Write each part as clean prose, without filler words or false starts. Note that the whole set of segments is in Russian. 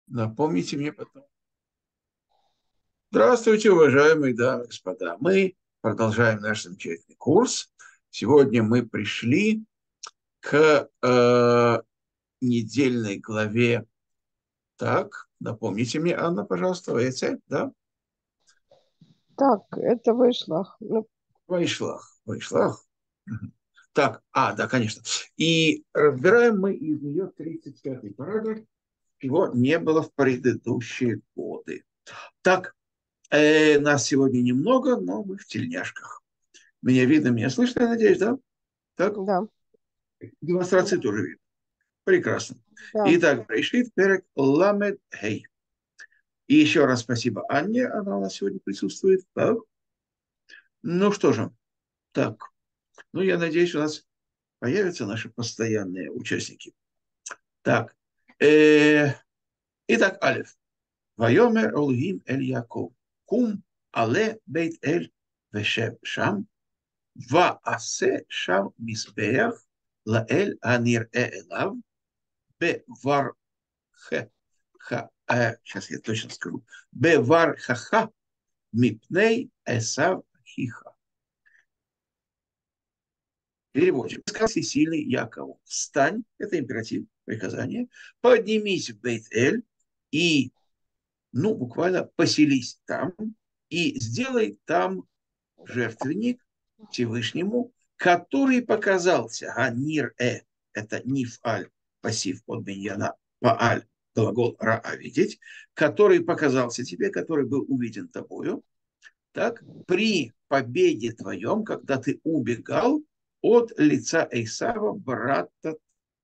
Напомните мне потом. Здравствуйте, уважаемые дамы и господа. Мы продолжаем наш замечательный курс. Сегодня мы пришли к недельной главе. Так, напомните мне, Анна, пожалуйста, Ваэцэ, да? Так, это вышло. Ну, Вайшлах. Мгм. Так, да, конечно. И разбираем мы из нее 35-й параграф, чего не было в предыдущие годы. Так, нас сегодня немного, но мы в тельняшках. Меня видно, меня слышно, я надеюсь, да? Так, да, демонстрации да, тоже видно. Прекрасно. да. Итак, пришли перек ламед хей. И еще раз спасибо Анне, она у нас сегодня присутствует. Так. Ну что же, так, ну я надеюсь, у нас появятся наши постоянные участники. Так, э, итак, Алиф. Вайомер Олгим Эль Яков. Кум але бейт Эль вешев шам. Ваасе шам мизбех лаэль анир элав. Бевар сейчас я точно скажу, Бевар хаха мипней эсав хиха. Переводим. Сказал всесильный Якову: встань, это императив, приказание, поднимись в Бейт-Эль и, ну, буквально поселись там и сделай там жертвенник Всевышнему, который показался, это ниф-аль, пассив под миньяна, пааль, глагол раа, видеть, который показался тебе, который был увиден тобою, так, при победе твоем, когда ты убегал от лица Эйсава, брата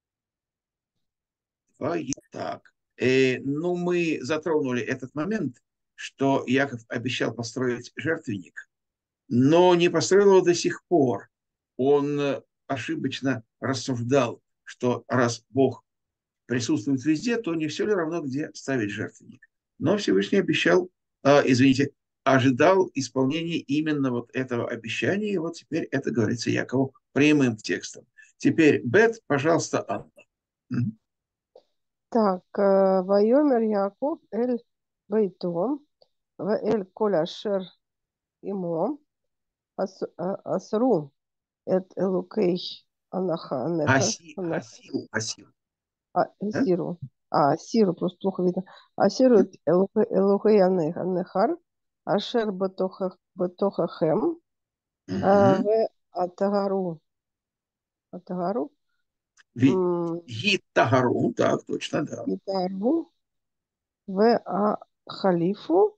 твоего. Так, ну, мы затронули этот момент, что Яков обещал построить жертвенник, но не построил его до сих пор. Он ошибочно рассуждал, что раз Бог присутствует везде, то не все ли равно, где ставить жертвенник. Но Всевышний обещал, ожидал исполнения именно вот этого обещания, и вот теперь это говорится Якову прямым текстом. Теперь, Бет, пожалуйста, Анна. Мгм. Так, Вайомер Яков Эль Бейтом, в Эль Коляшер Имо, Асру, Эт Элукей Анаханехар, Асил. Да? Сиру, Сиру, просто плохо видно, Асиру Элукей Анехар, Ашер Батохахем, Мгм. В Атагару, Атагару, Гитагару, так, точно, да. Гитару, В Халифу,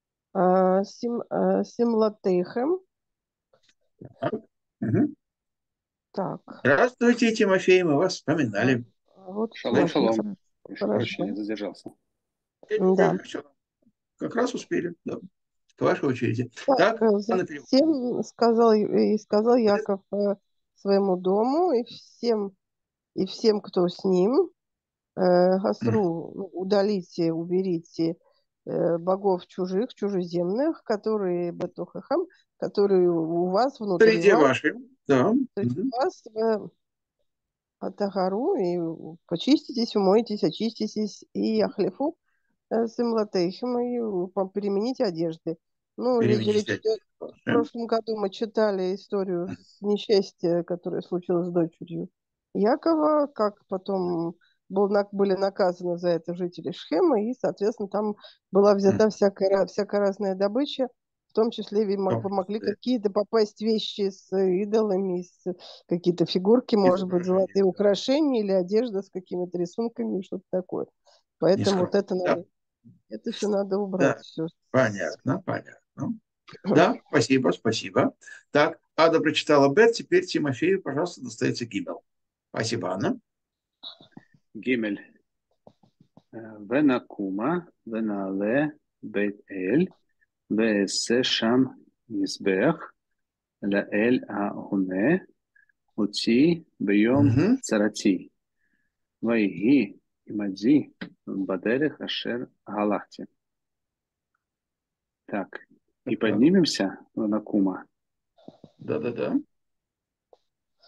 Симлатейхем. Так. Мгм. Так, Здравствуйте, Тимофей, мы вас а, вспоминали. вот Шалом, Тимофей, шалом. Прошу прощения, хорошо. задержался. Да, все, как раз успели, да, к вашей очереди. Так, Так, Анна, перевод. затем сказал Яков своему дому и всем, кто с ним, Гасру, ну, удалите, уберите богов чужих, чужеземных, которые Бетухахам, которые у вас, внутри Среди вас, ваших, да. среди Мгм. вас Атагару, и почиститесь, умойтесь, очиститесь, и Ахлифу Симлатейхим, и перемените одежды. Ну, Переведите речь идет, отдельно. в Да? прошлом году мы читали историю с несчастья, которое случилось с дочерью Якова, как потом были наказаны за это жители Шхема, и, соответственно, там была взята всякая разная добыча, в том числе и В том помогли числе какие-то попасть вещи с идолами, какие-то фигурки, может быть, изображение, золотые да, украшения или одежда с какими-то рисунками, что-то такое. Поэтому вот нескромно, да? это все надо убрать. Да, Все. понятно, понятно. Да, спасибо, спасибо. Так, Ада прочитала Бет, теперь Тимофею, пожалуйста, достается Гимел. Спасибо, Анна. Гимель. Венакума, венале, бейт эль, веэсе шам мизбех, лаэль агуне, ути бьем Мгм. царати. Вайги имади бадерех ашер галахти. Так, и Так, поднимемся в Накума. да.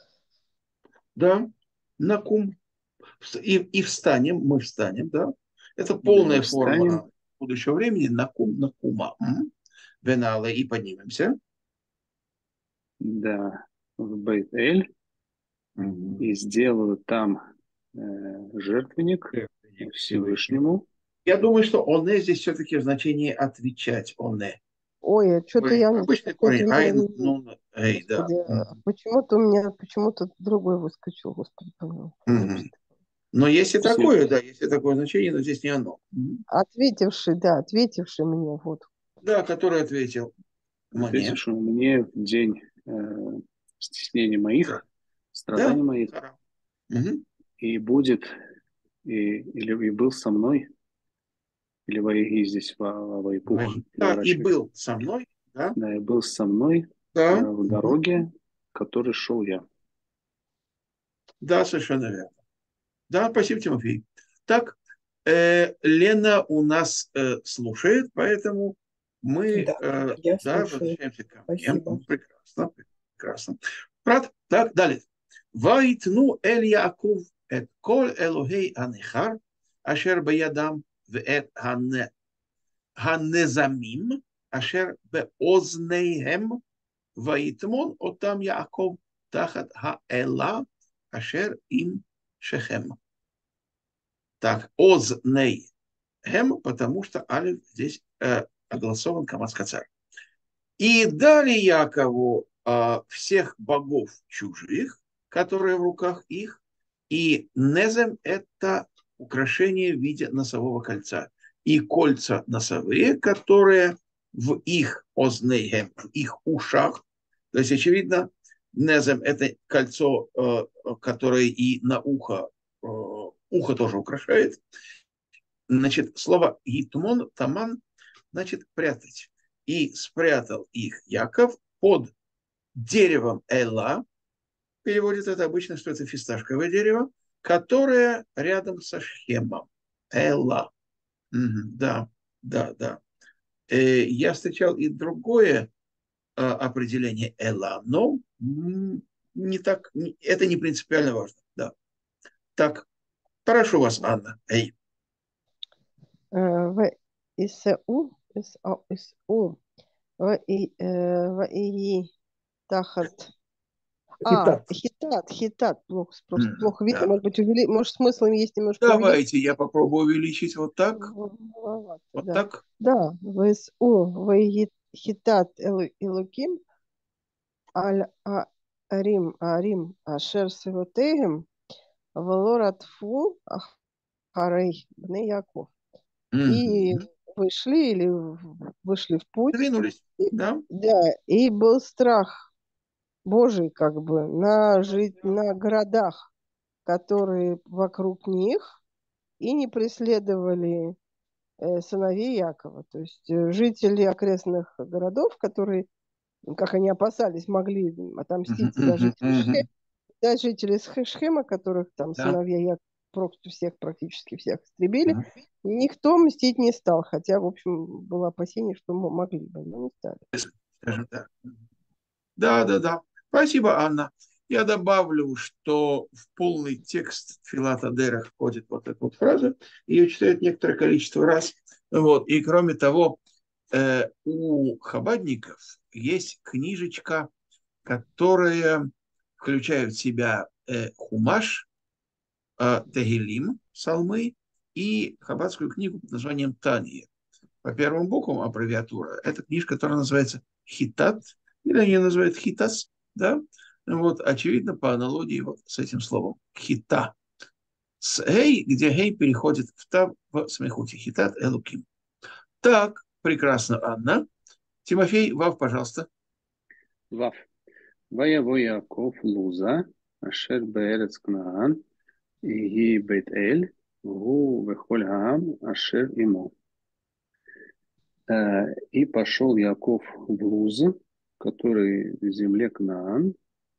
Да, на кум. И встанем, мы встанем, да, Это Да, полная встанем, форма будущего времени. Накума. Венала. И поднимемся. да, в Бейт-Эль Мгм. и сделаю там жертвенник Всевышнему. Я думаю, что оне здесь все-таки в значении отвечать. Оне. Ой, что-то я не Обычный какой-то корень. Ай, я ну, эй, да. Господи, почему-то у меня почему-то другой выскочил, Господи, помилуй. Мгм. Но есть и Все, такое, да, есть и такое значение, но здесь не оно. Ответивший, да, ответивший мне, вот. Да, который ответил мне. ответившему мне в день стеснения моих, Да. страданий моих, Мгм. и будет, и был со мной, или воеги здесь вайпух Да, и переворачивается. был со мной, да, Да, и был со мной да, в дороге, которой шел я. да, совершенно верно. Да, спасибо, Тимофей. Так, Лена у нас слушает, поэтому мы, Да, я да, слушаю. возвращаемся ко мне. Спасибо. Прекрасно, прекрасно. Брат, так, далее. Вайтну эль Яков эт кол элогей анихар, ашер баядам вэт הנזמים אשר באוזניהם ויטמון אותם יעקב תחת האלה אשר עם шехем. Так, озней хем, потому что алиф здесь огласован камаз кацар. И дали Якову всех богов чужих, которые в руках их, и незем – это украшение в виде носового кольца, и кольца носовые, которые в их ознейхем, в их ушах, то есть, очевидно, незем – это кольцо, которое и на ухо тоже украшает. Значит, слово гитмон, таман, значит, прятать. И спрятал их Яков под деревом Эла. Переводит это обычно, что это фисташковое дерево, которое рядом со Шхемом. Эла. Да, да, да. Я встречал и другое определение Эла, но не так, это не принципиально важно. Да. Так, прошу вас, Анна. Эй. В ИСУ, ИСУ, в тахат. Хитат. Хитат, просто плохо видно, Да. может быть, может, смысл есть немножко увеличить. Давайте я попробую увеличить вот так. Маловато, Вот да. так. Да, ВСУ, хитат Элуким, Арим, Ашер Севотегем, Валоратфу, Ахарей, Бне Яков. И вышли или вышли в путь. Двинулись. Да. Да, и был страх Божий как бы на городах, которые вокруг них, и не преследовали сыновей Якова. То есть жители окрестных городов, которые, как они опасались, могли отомстить за жителей Шхема, да, жители Шхема, которых там Да. сыновья Якова практически всех истребили, никто мстить не стал, хотя, в общем, было опасение, что могли бы, но не стали. Скажем так. Да, да, да. Спасибо, Анна. Я добавлю, что в полный текст Филата Дера входит вот эта вот фраза. Ее читают некоторое количество раз. Вот. И кроме того, у хабадников есть книжечка, которая включает в себя хумаш, тегелим, псалмы и хаббатскую книгу под названием Тания. По первым буквам аббревиатура. Это книжка, которая называется Хитат, или они ее называют Хитас, да? Вот, очевидно, по аналогии вот с этим словом. Хита. С гей, где гей переходит в тав в смехуте. Хитат элуким. Так, прекрасно, Анна. Тимофей, Вав, пожалуйста. Вав. ויבוא יעקב לוזה, אשר בארץ כנען, היא בית אל, הוא וכל העם אשר עמו. И пошел Яков в Луз, который в земле Кнаан,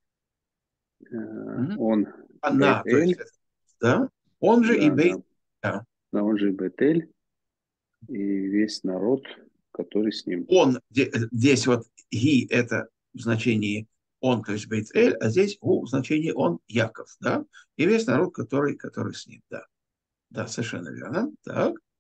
он Анна, то есть, Бейт-Эль, да? Он же и да, Бейт. да, Да. да, он же Бейт-Эль, и весь народ, который с ним. Он, здесь вот ги это в значении он, то есть Бейт-Эль, а здесь у в значении он Яков, да? И весь народ, который с ним, да. Да, совершенно верно. Так.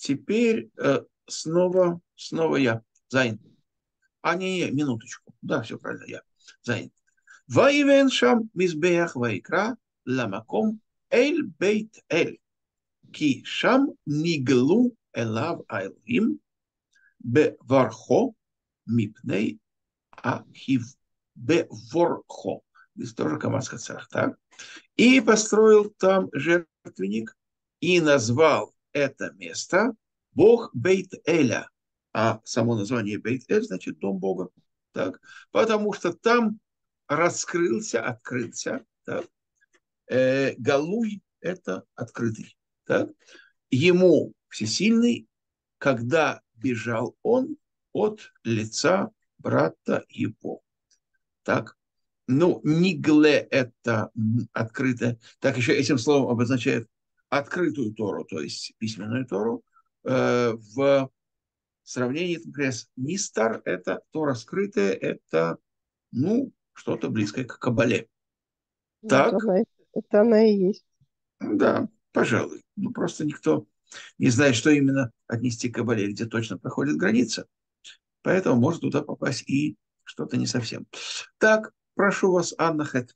теперь снова я. Зайн. Не, минуточку. Да, все правильно, я. Зайн. Ваивен шам мизбеях вайкра ламаком эль бейт эль. Ки шам ниглу элав айлим бевархо мипней ахив беворхо. Здесь тоже камасха царь, так? И построил там жертвенник и назвал это место Бог Бейт-Эля. А само название Бейт-Эль значит дом Бога. Так? Потому что там открылся, так? Галуй – это открытый. Так? Ему всесильный, когда бежал он от лица брата его. Так? Ну, нигле – это открытое. Так еще этим словом обозначает открытую Тору, то есть письменную Тору. В сравнении, например, с Нистар – это Тора скрытая, это, что-то близкое к Кабале. Так? Это она и есть. Да, пожалуй. Просто никто не знает, что именно отнести к Кабале, где точно проходит граница. Поэтому может туда попасть и что-то не совсем. Так, прошу вас, Анна Хэт.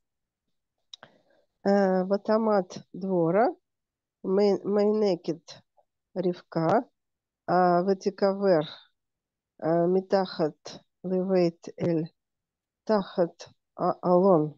Ватамат двора, мейнекет ривка, ותיקבר מתחת לבית אל, תחת אלון,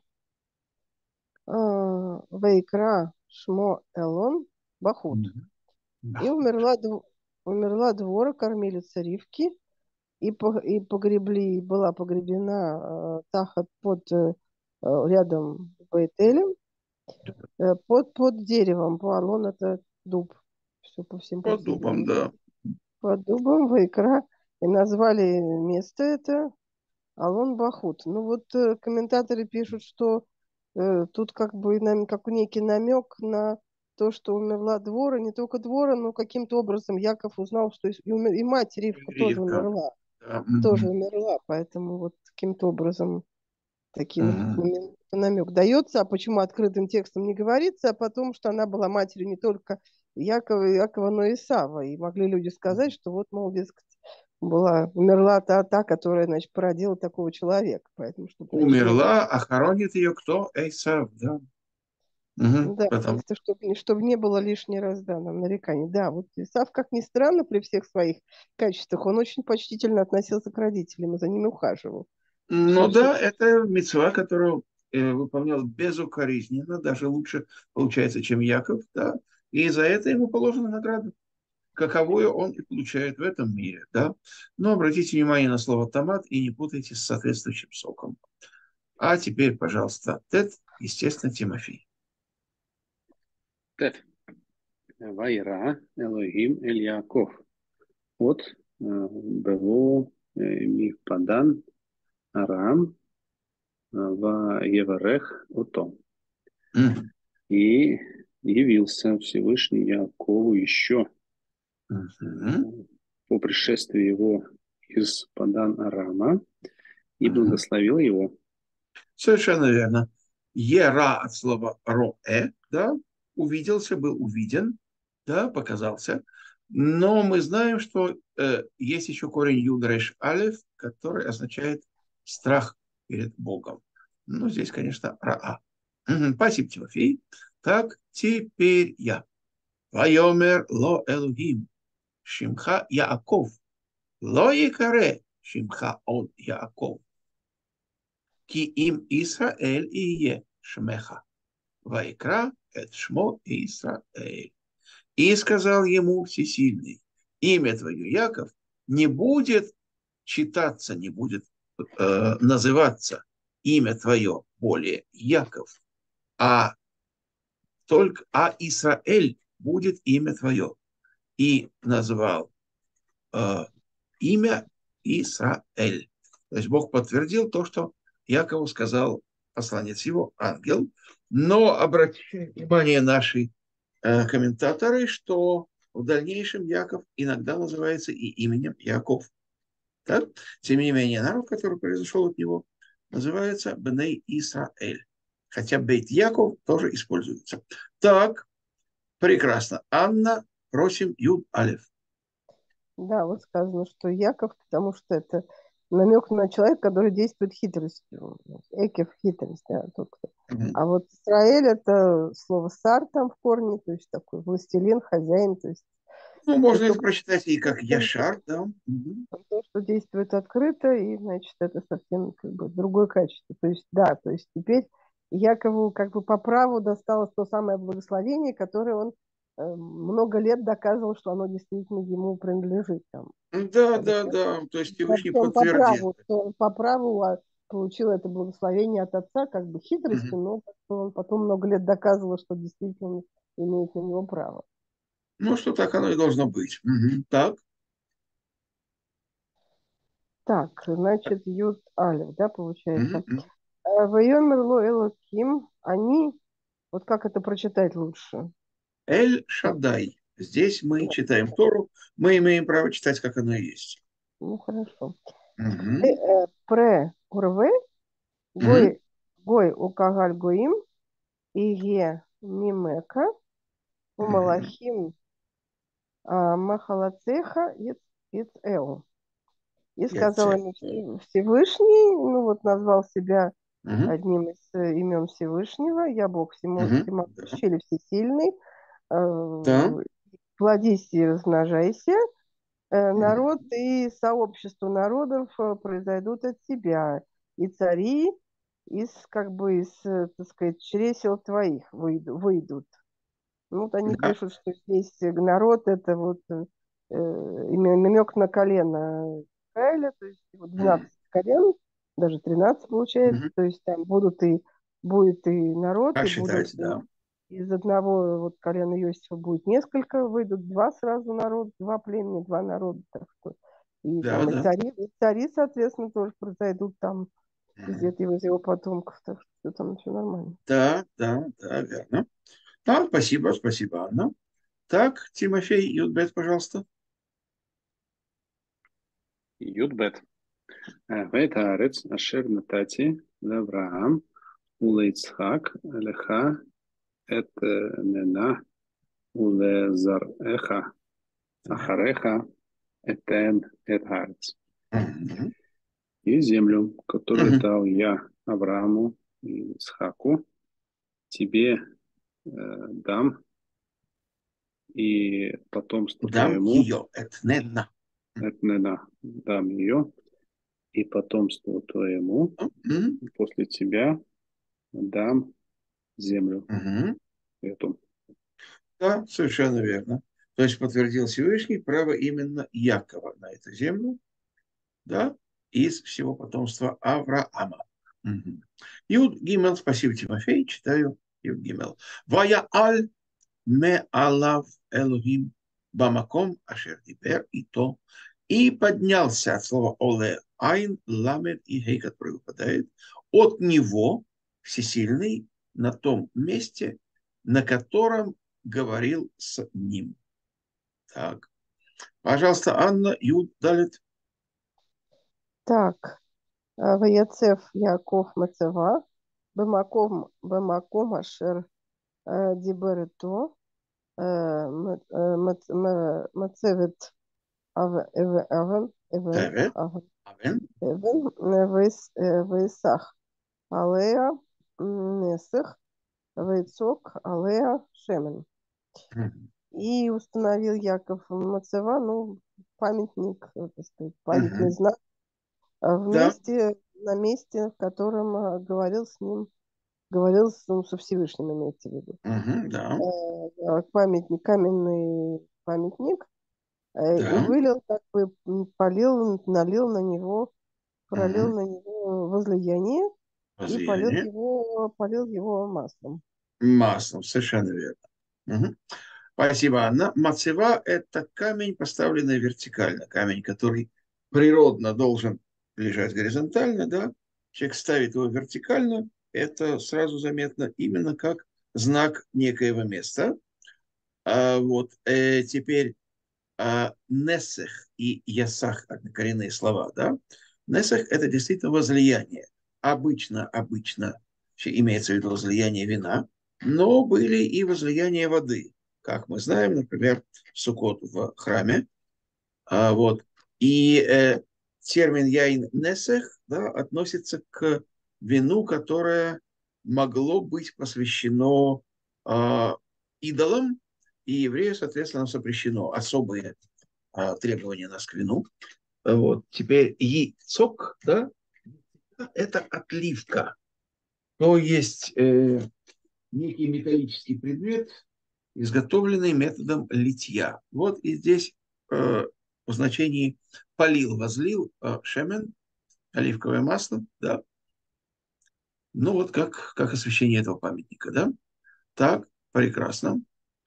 ויקרא шмо Элон Бахут. И умерла двора кормилица Ривки, и была погребена Тахат рядом с Бейтелем, под деревом. Алон это дуб. Все по всем Под дубом, да. Под дубом Вайкра. И назвали место это Алон Бахут. Комментаторы пишут, что тут как бы как некий намек на то, что умерла двора, не только двора, но каким-то образом Яков узнал, что и мать Ривка тоже умерла. Да. Тоже умерла, поэтому каким-то образом таким Угу. намек дается. А почему открытым текстом не говорится? А потому что она была матерью не только Якова, но и Исава. И могли люди сказать, что мол, дескать, умерла та, которая, значит, породила такого человека. Поэтому, чтобы Умерла, а хоронит ее кто? Эйсав, да. Угу. да, Потом. просто чтобы не было лишний раз, да, нам нареканий. Да, Исав, как ни странно, при всех своих качествах, он очень почтительно относился к родителям и за ними ухаживал. Да, это мицва, которую выполнял безукоризненно, даже лучше получается, чем Яков, да, и за это ему положена награда, каковую он и получает в этом мире, да. Но обратите внимание на слово томат и не путайте с соответствующим соком. А теперь, пожалуйста, Тет, естественно, Тимофей. Тет. Вайра Элохим Эль Яков. От Бево Михпадан Арам Еварех Ото. И явился Всевышний Якову еще по пришествии его из Падан Арама и благословил его. Совершенно верно. Ера от слова роэ, да, увиделся, был увиден, да, показался. Но мы знаем, что есть еще корень юдреш алев, который означает страх перед Богом. Здесь, конечно, раа. Спасибо, Тимофей. Так, теперь я. Вайомер ло Элухим, Шимха Яаков, ло Якаре, Шимха он Яаков. Ки им Исраэль ие шмеха. Вайкра эт шмо Исраэль. И сказал ему всесильный, имя твое, Яков, не будет читаться, не будет называться имя твое более Яков, а только Израиль будет имя твое. И назвал имя Израиль. То есть Бог подтвердил то, что Якову сказал посланец его, ангел. Но обратите внимание наши комментаторы, что в дальнейшем Яков иногда называется и именем Яков. Так? Тем не менее, народ, который произошел от него, называется Бней Исраэль. Хотя Бейт Яков тоже используется. Так, прекрасно. Анна, просим, Юд Алеф. Да, вот сказано, что Яков, потому что это намек на человека, который действует хитростью. Экев хитрость, да, тот, кто. Мгм. А вот Израиль это слово сар там в корне, то есть такой властелин, хозяин, то есть Ну, можно это только прочитать и как Яшар, да. Мгм. то, что действует открыто, и, значит, это совсем как бы другое качество. То есть, да, то есть теперь Якову как бы по праву досталось то самое благословение, которое он много лет доказывал, что оно действительно ему принадлежит. Там. Да, Это да, да. То есть да, Всевышний что он по подтвердил. праву, что он по праву получил это благословение от отца, как бы Мгм. хитростью, но как бы он потом много лет доказывал, что действительно имеет на него право. Ну, что так оно и должно быть. Мгм. Так. Так, значит, Юд Алев, да, Мгм. получается. Мгм. Вайомерло Элоким, они, вот как это прочитать лучше? Эль Шадай. Здесь мы читаем Тору, мы имеем право читать, как оно и есть. Ну, хорошо. Мгм. Пре урве, Мгм. гой укагаль гоим, иге мимека, Мгм. умалахим махалацеха ицэу. И сказал Яйце. им Всевышний, ну вот назвал себя Мгм. одним из имен Всевышнего, я Бог Мгм. Да. всемогущий или всесильный, Да. плодись и размножайся, народ Мгм. и сообщество народов произойдут от тебя, и цари из, как бы, из, так сказать, чресел твоих выйдут. Ну, вот они Да. пишут, что здесь народ это вот именно намек на колено Израиля, то есть вот Мгм. 12 колен, даже 13 получается, Мгм. то есть там будет и народ, Как и будут считать, да. из одного вот колена Иосифа будет несколько, выйдут два сразу народа, два племени, два народа, так что и Да, там да. и цари, соответственно, тоже произойдут там Мгм. из его потомков, так что всё там все нормально. Да, да, да, верно. Да, спасибо, спасибо, Анна. Так, Тимофей Юдбет, пожалуйста. Юдбет. ואת הארץ אשר נתתי לאברהם וליצחק לך אתננה ולזרעך Так. אחריך אתן את הארץ. Мгм. И землю, которую Мгм. дал я Аврааму и Исхаку, тебе дам и потомству Дам твоему, ее, этнена. Этнена, дам ее, и потомству твоему Мгм. после тебя дам землю Мгм. эту. Да, совершенно верно. То есть подтвердил Всевышний право именно Якова на эту землю, да, из всего потомства Авраама. Мгм. Юд Гимел, спасибо, Тимофей, читаю Юд Гимел. Вая аль ме алав Элухим бамаком ашер дибер и то. И поднялся от слова оле айн, ламет и гей, который выпадает, от него всесильный на том месте, на котором говорил с ним. Так. Пожалуйста, Анна, Юд Далит. Так, Ваяцев Яков Мацева, Бемаком Ашер Диберето, Мацевет Тевет. Авен, Авен. Вейсах, Алея Несых, Вейцок, Алея Шемен. Мгм. И установил Яков Мацева, ну, памятник, так сказать, памятный Мгм. знак Да. на месте, в котором говорил ну, со Всевышним, имеется в виду. Мгм. Да. Памятник, каменный памятник, и Да. вылил, как бы полил, налил на него, пролил Мгм. на него возлияние и Возлияние. полил его маслом. Маслом. Совершенно верно. Мгм. Спасибо, Анна. Мацева – это камень, поставленный вертикально. Камень, который природно должен лежать горизонтально, да? Человек ставит его вертикально, это сразу заметно именно как знак некоего места. Теперь Несех и Ясах – однокоренные слова, да? Несех – это действительно возлияние. Обычно имеется в виду возлияние вина, но были и возлияния воды. Как мы знаем, например, Суккот в храме, Вот. И термин яин несех, да, относится к вину, которое могло быть посвящено а, идолам, и еврею, соответственно, запрещено особые требования нас к вину. Вот. Теперь яйцок, да, это отливка. То есть некий металлический предмет, изготовленный методом литья. Вот и здесь в значении полил, возлил шемен, оливковое масло, да. Ну вот как освящение этого памятника, да. Так, прекрасно.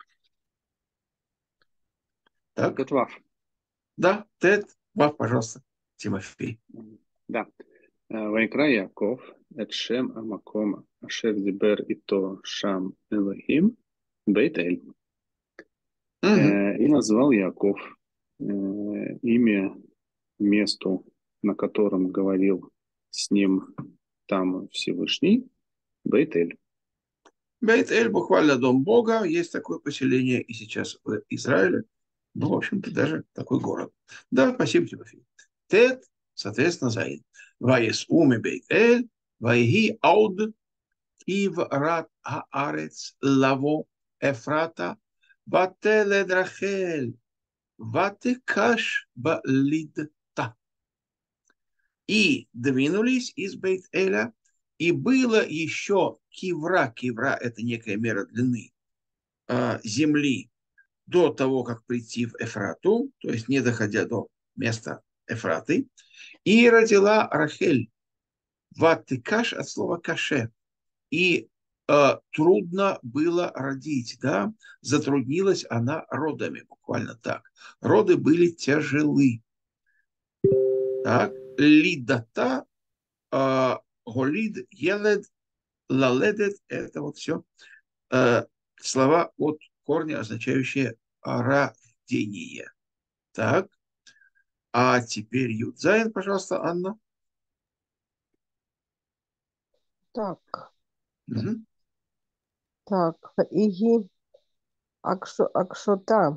Так, Тетвав. да, Тед, Вав, пожалуйста, Тимофей. Да. ויקרא יעקב את שם המקום אשר דיבר איתו שם אלוהים בית אל. Мгм. И назвал Яков имя месту, на котором говорил с ним там Всевышний, Бейт-Эль. Бейт-Эль буквально дом Бога. Есть такое поселение и сейчас в Израиле. Ну, в общем-то, даже такой город. Да, спасибо, Тимофей. Тет, соответственно, Заин. Ваес уми Бейт-Эль, ваиги ауд, ив рат хаарец лаво эфрата, вателед Рахель, ватекаш балидта. И двинулись из Бейт-Эля, и было еще кивра. Кивра – это некая мера длины земли до того, как прийти в Эфрату, то есть не доходя до места Эфраты. И родила Рахель. Ватыкаш от слова каше. И трудно было родить, да, затруднилась она родами, буквально так. Роды были тяжелы. Так, лидата, голид, елед, лаледет, это вот все слова от корня, означающие рождение. Так, а теперь Юдзайн, пожалуйста, Анна. Так, Мгм. так, Иги Акшота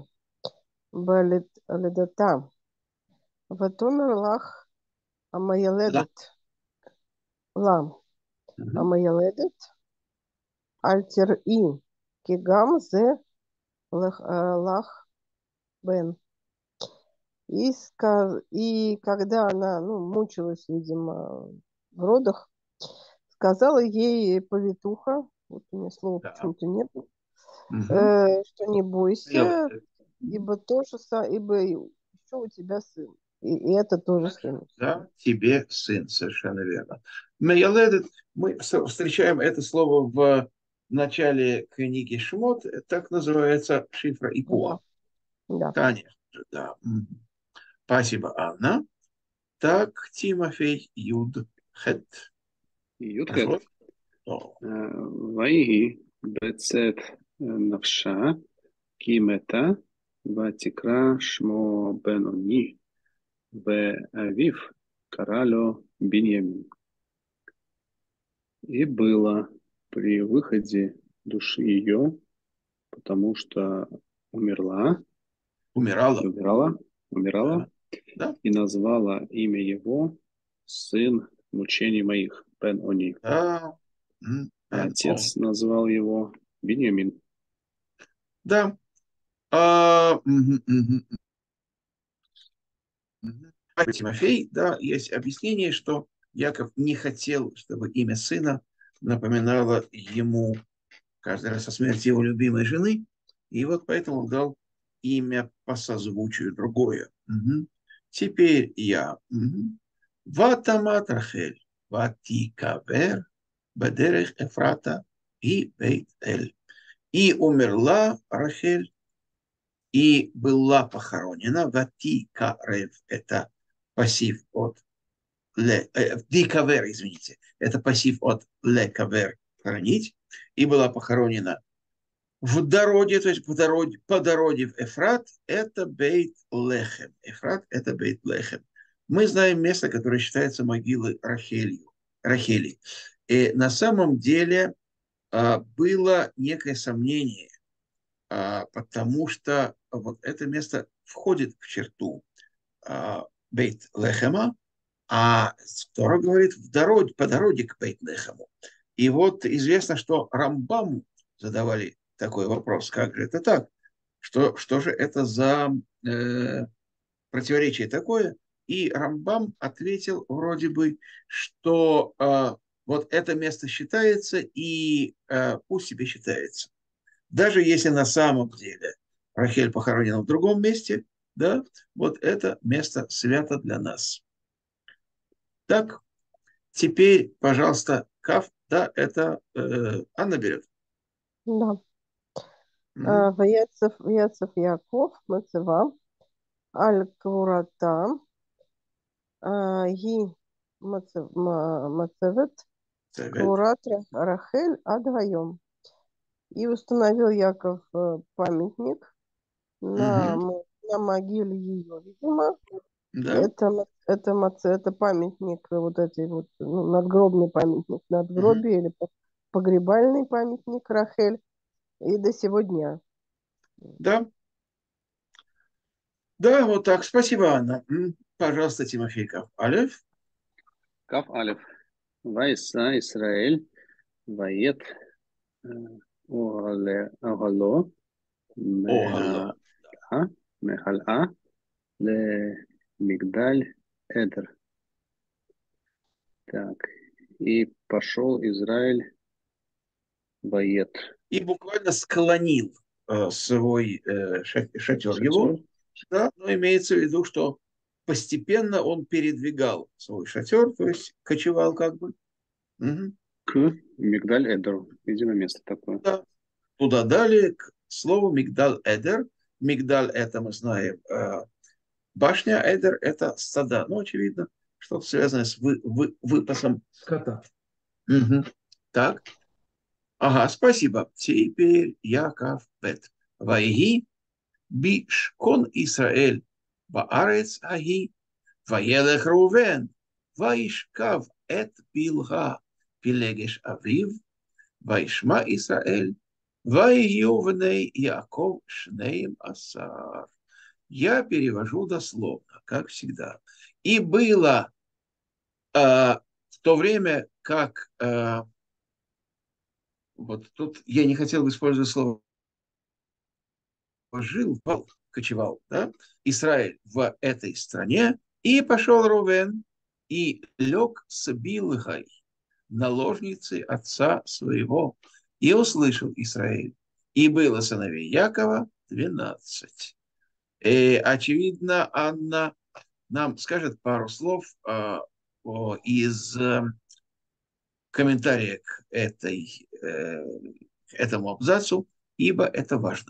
Балидата Ватумер Лах Да. Амаяледет Лам Мгм. Амаяледет Альтер И Кигам Зе Лах Бен. И когда она, ну, мучилась, видимо, в родах, сказала ей повитуха, вот у меня слова Да. почему-то нет, Мгм. что не бойся, Мелодия. ибо тоже, ибо еще у тебя сын, и это тоже сын. Да, тебе сын, совершенно верно. Меяледет, мы встречаем это слово в начале книги Шмот, так называется шифра Да, Икуа. да. Конечно, да. Мгм. Спасибо, Анна. Так, Тимофей Юд Хет. Ютхет. Прошу. О, ויהי בצאת נפשה כי מתה, ותקרא שמו בן-אוני, ואביו קרא לו Беньямин. И было при выходе души ее, потому что умерла, умирала. умирала, Да, да, и назвала имя его сын мучений моих, Бен-Они. да. А отец назвал его Беньямин. Да. Тимофей, да, есть объяснение, что Яков не хотел, чтобы имя сына напоминало ему каждый раз о смерти его любимой жены, и вот поэтому он дал имя по созвучию другое. Мгм. Теперь я. Мгм. Ватамат Рахель, ватикавер, бедерех Эфрата и Бейт-Эль. И умерла Рахель, и была похоронена ватикарев. Это пассив от дикавер, извините. Это пассив от лекавер, хоронить. И была похоронена в дороге, то есть по дороге в Эфрат, это Бейт-Лехем. Эфрат – это Бейт-Лехем. Мы знаем место, которое считается могилой Рахели. И на самом деле было некое сомнение, потому что вот это место входит в черту Бейт-Лехема, а Тора говорит по дороге к Бейт-Лехему. И вот известно, что Рамбаму задавали такой вопрос, как же это так? Что же это за противоречие такое? И Рамбам ответил вроде бы, что вот это место считается, и пусть себе считается. Даже если на самом деле Рахель похоронена в другом месте, да, вот это место свято для нас. Так, теперь, пожалуйста, Кав, да, это Анна берет. Да. Мгм. Ваяцев Яков, Мацева, Аль Курата, Ги Мацевет, Совет. Курат Рахель Адгаем. И установил Яков памятник Мгм. на могиле ее, видимо. Да. Это памятник, вот этой вот, ну, надгробный памятник Мгм. надгробие или погребальный памятник Рахель. И до сего дня. Да. Да, вот так. Спасибо, Анна. Пожалуйста, Тимофей Кав. Алеф. Кав Алеф. Вайса Исраэль. Вает Оголо. Огалло. Мехал'a. Мигдаль Эдер. Так. И пошел Израиль Вает. И буквально склонил свой шатер его. Шатер. Да, но имеется в виду, что постепенно он передвигал свой шатер, то есть кочевал как бы. Мгм. К Мигдаль Эдеру. Видимо, место такое. Да. Туда далее к слову Мигдаль-Эдер. Мигдаль это мы знаем. Башня Эдер это стада. Ну, очевидно, что-то связанное с выпасом скота. Мгм. Так. Ага, спасибо. Теперь Яков Бет. Вайги бишкон Исраэль. Баарец аги. Ваелех Рувен. Ваишкав эт билга. Пилегеш авив. Ваишма Исраэль. Ваиювней Яков шнеем асар. Я перевожу дословно, как всегда. И было в то время, как вот тут я не хотел бы использовать слово жил, кочевал, да, Израиль в этой стране, и пошел Рувен и лег с Билгой, наложницей отца своего, и услышал Израиль. И было сыновей Якова 12. И, очевидно, Анна нам скажет пару слов из комментария к этому абзацу, ибо это важно.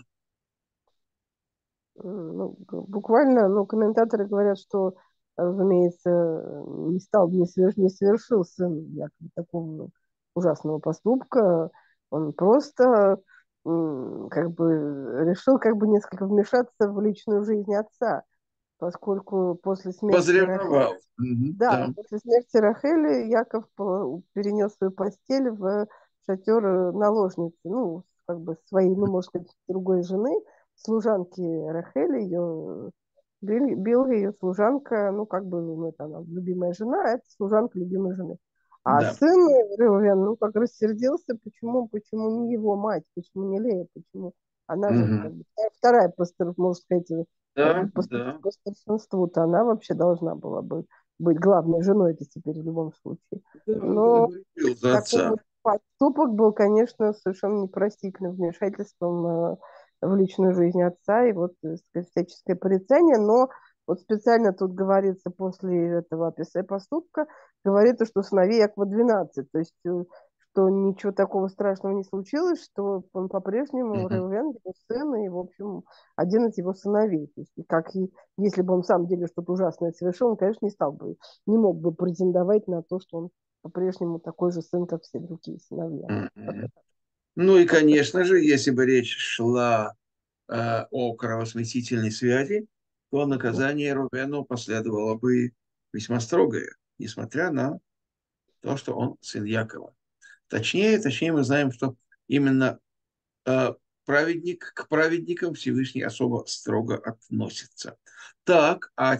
Ну, буквально, ну, комментаторы говорят, что, разумеется, не совершил сын якобы такого ужасного поступка. Он просто как бы решил как бы несколько вмешаться в личную жизнь отца, поскольку после смерти Рахели, Возревновал. Мгм, да, да, после смерти Рахели Яков перенес свою постель в шатер наложницы, ну, как бы своей, ну, можно сказать, другой жены, служанки Рахели, ее бил ее служанка, ну, как бы, ну, это она любимая жена, а это служанка любимой жены. А да. сын Рeuven, ну, как рассердился, почему не его мать, почему не Лея, почему она же, как Мгм. бы, вторая, можно сказать, как бы Да, да. по старшинству-то она вообще должна была быть главной женой это теперь в любом случае. Да, он Но говорил за такой отца. вот поступок был, конечно, совершенно непростительным вмешательством в личную жизнь отца и вот, так сказать, всяческое порицание. Но вот специально тут говорится после этого описания поступка, говорится, что сыновей Якова 12. То есть что ничего такого страшного не случилось, что он по-прежнему Мгм. Реувен, его сын, и, в общем, один из его сыновей. То есть, если бы он сам деле что-то ужасное совершил, он, конечно, не мог бы претендовать на то, что он по-прежнему такой же сын, как все другие сыновья. Мгм. Ну и, конечно же, если бы речь шла о кровосмесительной связи, то наказание Рувену последовало бы весьма строгое, несмотря на то, что он сын Якова. Точнее мы знаем, что именно к праведникам Всевышний особо строго относится. Так, а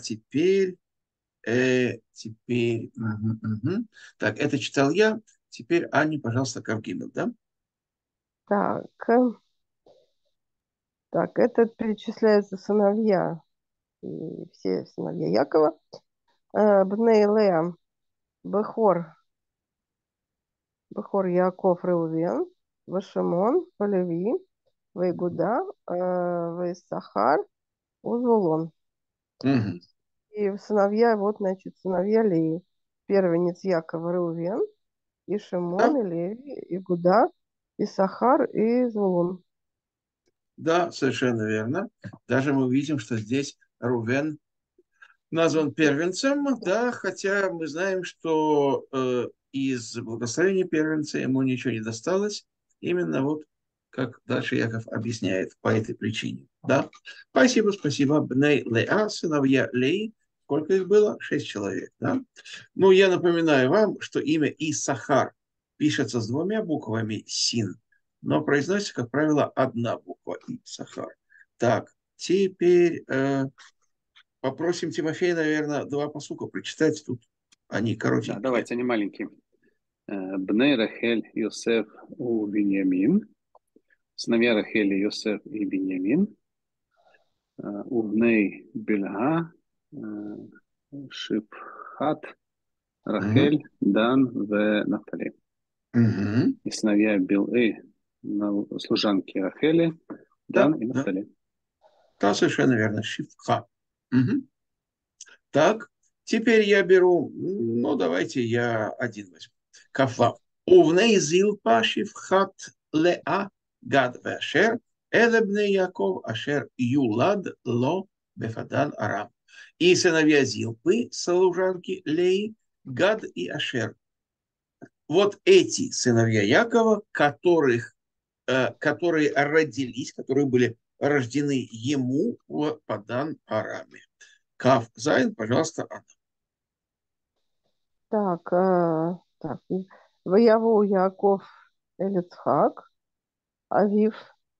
теперь, так, это читал я. Теперь, Аня, пожалуйста, Кавгимел, да? Так, так, это перечисляются сыновья, и все сыновья Якова. Бней Леа, Бехор, Бехор Яков Реувен, Вашимон, Полеви, Вейгуда, Вейсахар, Узвулон. Мгм. И сыновья, вот, значит, сыновья Леи. Первенец Якова Реувен, и Да, Шимон, и Леви, и Гуда, и Сахар, и Звулун. да, совершенно верно. Даже мы видим, что здесь Рувен назван первенцем, да, хотя мы знаем, что из благословения первенца ему ничего не досталось. Именно вот как дальше Яков объясняет по этой причине. Да? Спасибо, спасибо. Бней Леа, сыновья Леи. Сколько их было? 6 человек. Да? Ну, я напоминаю вам, что имя Исахар пишется с двумя буквами Син, но произносится, как правило, одна буква Исахар. Так, теперь попросим Тимофея, наверное, два посука прочитать. Тут они Да, коротенькие. давайте, они маленькие. Бней Рахель, Йосеф у Беньямин. Сыновья Рахели, Йосеф и Беньямин. У Бней Бельга, Шипхат, Мгм. Рахель, Дан, в Нафтали. Мгм. И сыновья Билы, служанки Рахели, Да, Дан и да. Нафтали. Да, совершенно верно. Шифха. Мгм. Так, теперь я беру, ну, давайте я один возьму. Кафав. Увней зилпа шифхат леа гад вешер, элебне Яков ашер юлад ло бефадан арам. И сыновья Зилпы, служанки Леи, Гад и Ашер. Вот эти сыновья Якова, которые родились, которые были рождены ему в Падан Араме. Кав Зайн, пожалуйста, Анна. Так, так. Вояву Яков Элицхак, Авив,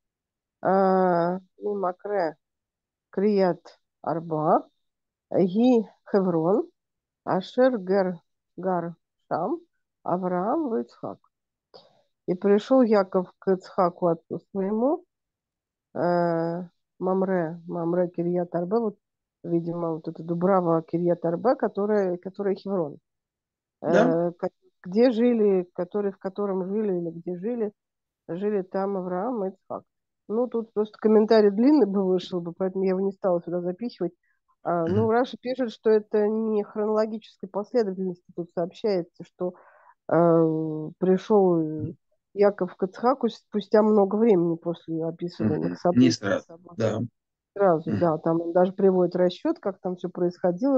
Мимакре, Крият Арба, Ги Хеврон, Ашер Гар Шам, Авраам в Ицхак. И пришел Яков к Ицхаку отцу своему, э, Мамре Кирьят Арбе, вот, видимо, вот эта Дубрава Кирьят Арбе, которая Хеврон. Да? Где жили, в котором жили или где жили там Авраам и Ицхак. Ну, тут просто комментарий длинный бы вышел бы, поэтому я его не стала сюда запихивать. Ну, Мгм. Раша пишет, что это не хронологической последовательности. Тут сообщается, что пришел Яков к Ицхаку спустя много времени после описываемых Не событий. сразу. Да. Сразу, Мгм. да, там он даже приводит расчет, как там все происходило,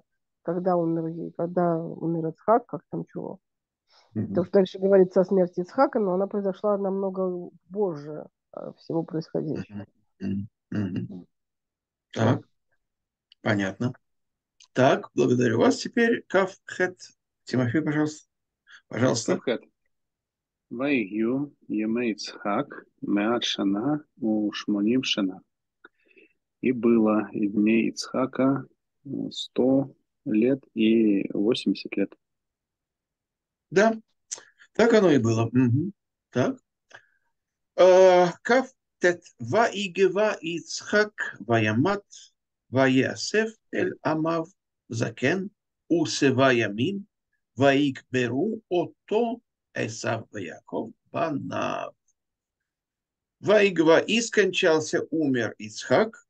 когда умер Ицхак, как там чего. Потому Мгм. что дальше говорится о смерти Ицхака, но она произошла намного позже всего происходящего. Мгм. Мгм. Мгм. Так, понятно. Так, благодарю вас. Теперь Кав Хет. Тимофей, пожалуйста. Пожалуйста. Кавкет. ויהיו ימי יצחק 100 שנה ו80 שנה. И было и дней Ицхака 100 лет и 80 лет. Да, так оно и было. Мгм. Так. Кав Тет. Ваигева Ицхак Ваямат Ваясеф Эль Амав Закен Усева Ямим Ваикберу Ото Эсав Яков Банав. Ваигва и скончался, умер Ицхак,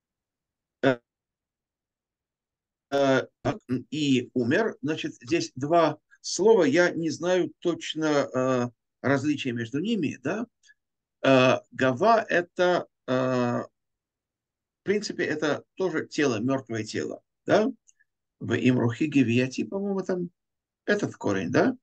э, и умер. Значит, здесь два слова, я не знаю точно различия между ними, да. Гава – это, в принципе, это тоже тело, мертвое тело, да. В Имрухи Гевияти, по-моему, там этот корень, да,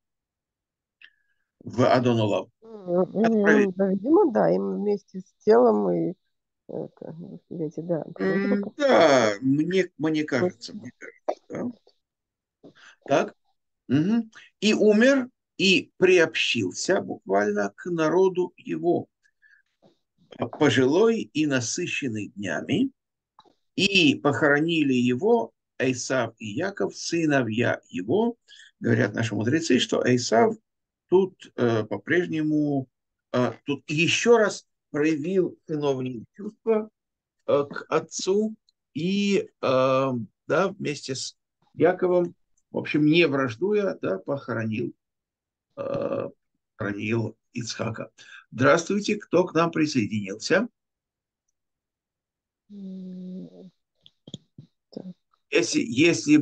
в Адонолав. Отправить. Да, видимо, да, им вместе с телом и это, эти, да, почему-то как Да, мне кажется, да. Так. Мгм. И умер, и приобщился буквально к народу его. пожилой и насыщенный днями, и похоронили его Эйсав и Яков, сыновья его. Говорят наши мудрецы, что Эйсав тут по-прежнему, тут еще раз проявил сыновние чувства к отцу и да, вместе с Яковом, в общем, не враждуя, да, похоронил Ицхака. Здравствуйте, кто к нам присоединился? Если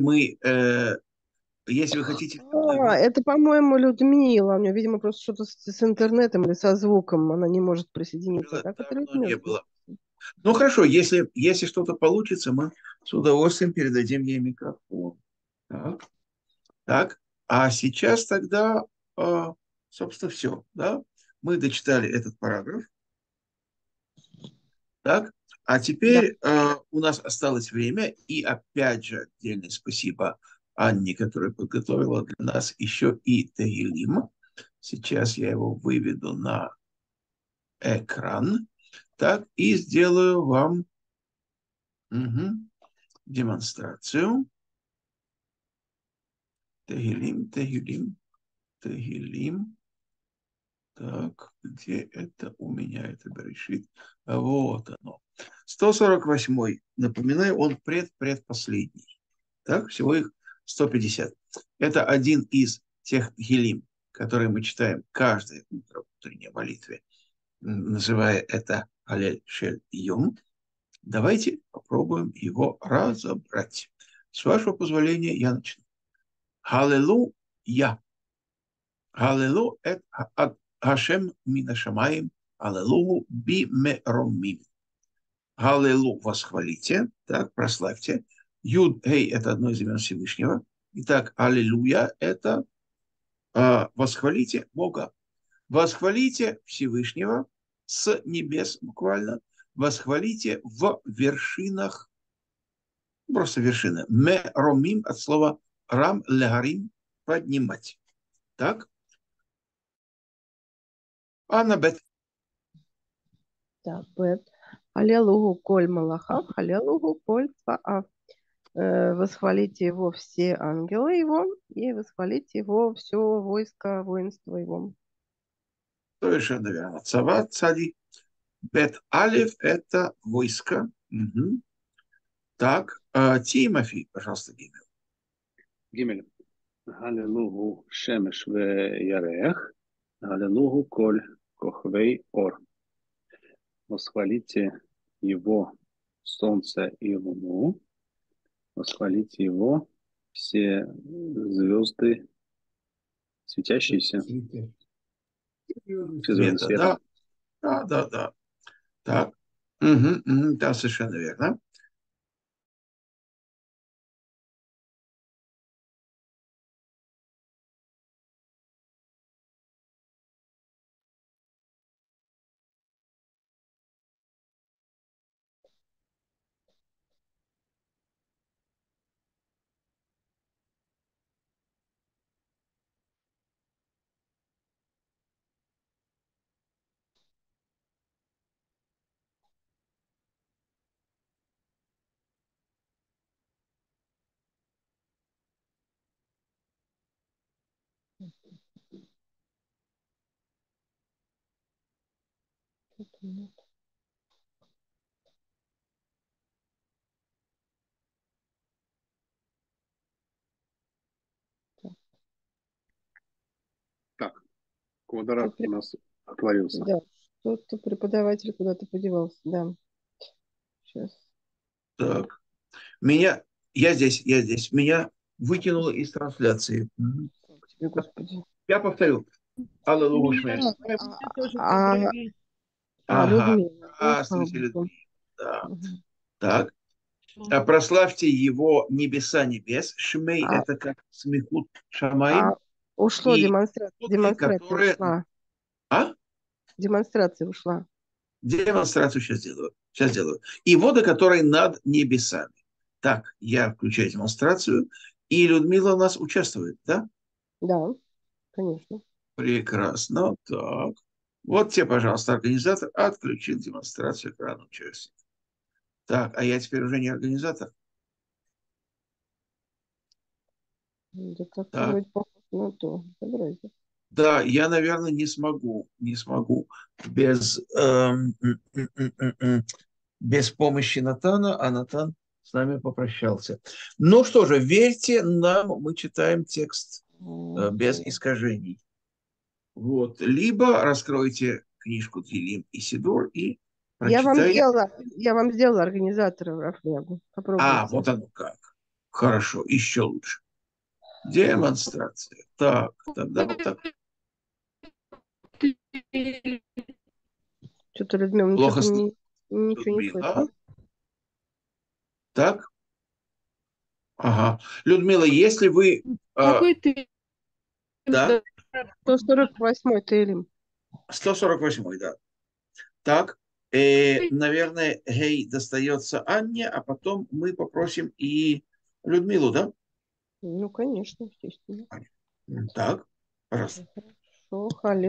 вы хотите... Это, по-моему, Людмила. У нее, видимо, просто что-то с интернетом или со звуком. Она не может присоединиться. А так это Давно не Людмила. было. Ну хорошо, если что-то получится, мы с удовольствием передадим ей микрофон. Так. А сейчас тогда, собственно, все. Да? Мы дочитали этот параграф. Так. А теперь у нас осталось время. И опять же, отдельное спасибо Анне, которая подготовила для нас еще и Тегилим. Сейчас я его выведу на экран. Так, и сделаю вам демонстрацию. Тегилим, Тегилим, Тегилим. Так, где это у меня? Это Берешит. Вот оно. 148-й. Напоминаю, он предпоследний. Так, всего их 150. Это один из тех гилим, которые мы читаем каждое утро в утренней молитве, называя это Алель Шель Йом. Давайте попробуем его разобрать. С вашего позволения я начну. Аллилуйя. Аллилу эт Хашем мина шамаим, аллилугу би меромим. Аллилу восхвалите, так, прославьте. Юд, гей, это одно из имен Всевышнего. Итак, аллилуйя, это восхвалите Бога. Восхвалите Всевышнего с небес буквально. Восхвалите в вершинах, просто вершины. Меромим от слова рам легарим, поднимать. Так? Анна Бет. Так, Бет. Аллилугу коль малахав, аллилугу коль цваав. Восхвалите его все ангелы его, и восхвалите его все войско, воинство его. Совершенно верно. Цава, цади. Бет Алиф – это войско. Угу. Так, Тимофей, пожалуйста, Гимел. ג' הללוהו שמש וירח, הללוהו כל כוכבי אור. Восхвалите его солнце и луну, восхвалите его все звезды светящиеся, все звезды света. Да. Так, да, совершенно верно. Так, Квадрат у нас отворился. Да, что-то преподаватель куда-то подевался, да. Сейчас. Так, я здесь. Меня выкинуло из трансляции. Тебе, Господи. Я повторю. Аллилуйя, шмель. Ага, Людмила. здравствуйте, Людмила. Да. Угу. Так. Прославьте его небеса небес. Шмей – это как смехут шамаим. Ушло И демонстрация которые... ушла. А? Демонстрация ушла. Демонстрацию сейчас делаю. И вода, которая над небесами. Так, я включаю демонстрацию. И Людмила у нас участвует, да? Да, конечно. Прекрасно. Так. Вот тебе, пожалуйста, организатор отключил демонстрацию экрана участника. Так, а я теперь уже не организатор. Да как-то Так, вроде похоже на то. Да, вроде. да, я, наверное, не смогу без, без помощи Натана, а Натан с нами попрощался. Ну что же, верьте нам, мы читаем текст без искажений. Вот. Либо раскройте книжку Тилим и Сидор и прочитайте. Я вам сделала организатора Рафлегу. А, Попробуйте. вот оно как. Хорошо, еще лучше. Демонстрация. Так, тогда вот так. Что-то, Людмила, Плохо что-то слышно, ничего не Людмила. слышно. Так, ага. Людмила, если вы... Какой ты? да, 148-й Телем. 148, да. Так, наверное, Гей достается Анне, а потом мы попросим и Людмилу, да? Ну, конечно, естественно. Так, пожалуйста. Хорошо.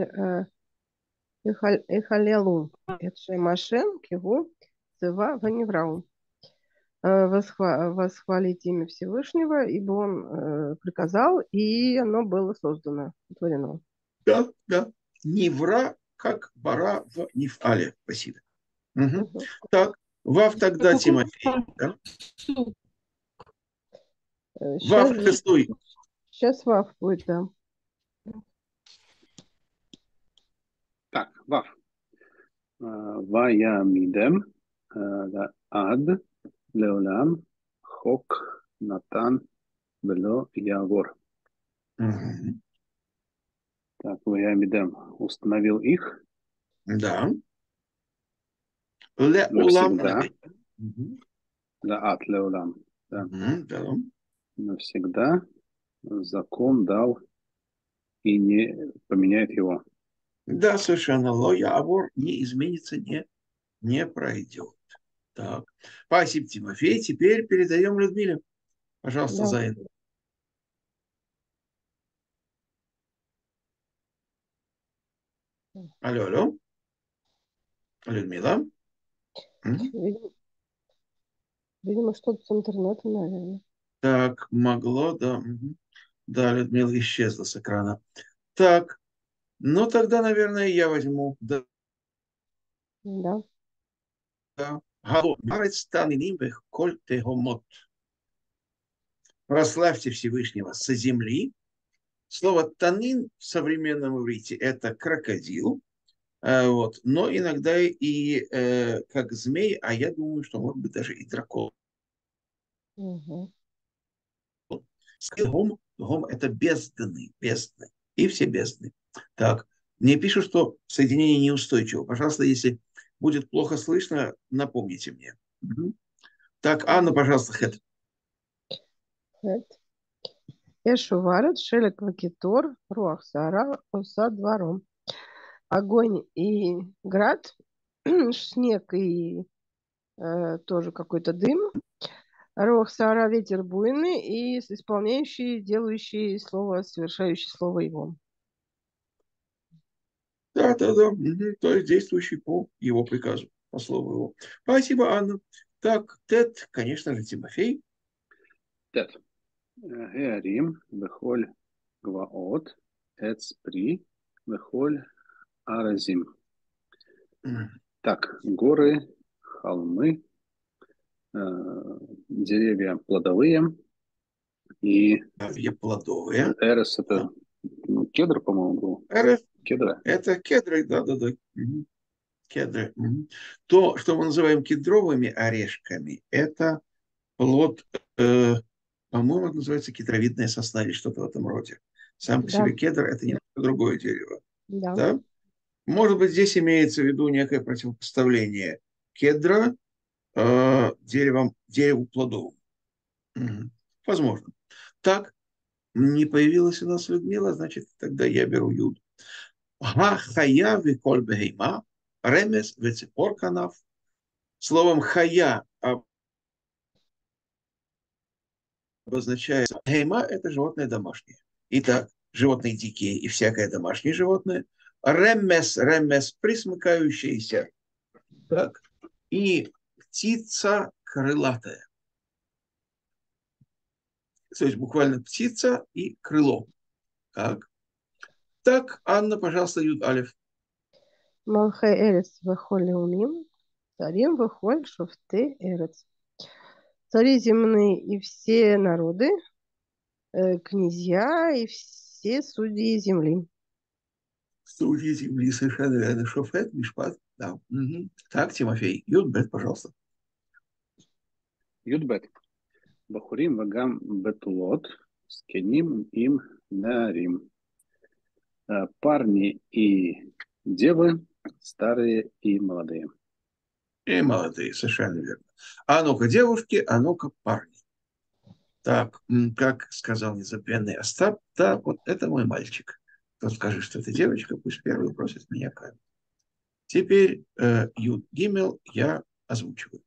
Эхалелу. Это Шемашем, Кигу, Цева, Ваневрау. Восхвалить имя Всевышнего, ибо он приказал, и оно было создано, сотворено. Да, да. Нивра, как бара в Нифале. Спасибо. Угу. Мгм. Так, Вав тогда Тимофей. Да? Вав шестой. Сейчас Вав будет, да. Так, Вав. Ваямидем ад леолам хок натан вело явор. Угу. Так, Ваямидем установил их Да. Ле улам. навсегда. Угу. Да, ад леолам. Да, Угу, да. навсегда закон дал и не поменяет его. Да, совершенно. Лоявор не изменится, не пройдет. Так. Спасибо, Тимофей. Теперь передаем Людмиле. Пожалуйста, Да. Зайн. Алло, алло. Людмила. Мгм. Видимо, что-то с интернетом, наверное. Так, могло, да. Мгм. Да, Людмила исчезла с экрана. Так, ну тогда, наверное, я возьму. Да, Да. да. Галу, марец таниним бех коль тегомот. Прославьте Всевышнего со земли. Слово танин в современном иврите – это крокодил. Вот. Но иногда и как змей, а я думаю, что может быть даже и дракон. Угу. Гом, гом – это бездны, бездны. И все бездны. Так, мне пишут, что соединение неустойчиво. Пожалуйста, если будет плохо слышно, напомните мне. Мгм. Так, Анна, пожалуйста, Хэт. Эшуварет, Шелек Вакитор, Руах Сара, Оса двором. Огонь и град, снег и тоже какой-то дым. Руах Сара, ветер буйный и исполняющий, делающий слово, совершающий слово его. Да, да, да. Мгм. То есть действующий по его приказу, по слову его. Спасибо, Анна. Так, Тед, конечно же, Тимофей. Тет. Геарим вехоль гваот эц при вехоль аразим. Мгм. Так, горы, холмы, деревья плодовые и Деревья плодовые. эрес Да. это кедр, по-моему, был. РФ – Кедра. это кедры, да, да, да. Мгм. Кедры. Мгм. То, что мы называем кедровыми орешками, это плод, по-моему, это называется кедровидная сосна или что-то в этом роде. Сам по Да, себе кедр – это немного другое дерево. да. Да? Может быть, здесь имеется в виду некое противопоставление кедра дереву плодовому. Мгм. Возможно. Так, не появилась у нас Людмила, значит, тогда я беру Юд. Хая виколь бегейма, ремес вецепор канав. Словом хая обозначает гейма – это животное домашнее. Итак, животные дикие и всякое домашнее животное. ремес, ремес, присмыкающаяся. Так. И птица крылатая. То есть буквально птица и крыло. Так. Так, Анна, пожалуйста, Юд Алиф. Малхе эрец вехоль леумим, царим вехоль шофте эрец. Цари земные и все народы, князья и все судьи земли. Судьи земли, совершенно верно. Шофет, Мишпат. Да. Мгм. Так, Тимофей. Юд Бет, пожалуйста. Юдбет. Бахурим вагам бетулот, скеним им нарим. Парни и девы, старые и молодые. И молодые, совершенно верно. А ну-ка, девушки, а ну-ка, парни. Так, как сказал незабвенный Остап, да, вот это мой мальчик. Кто скажет, что это девочка, пусть первый бросит меня камень. Теперь Юд Гимел я озвучиваю.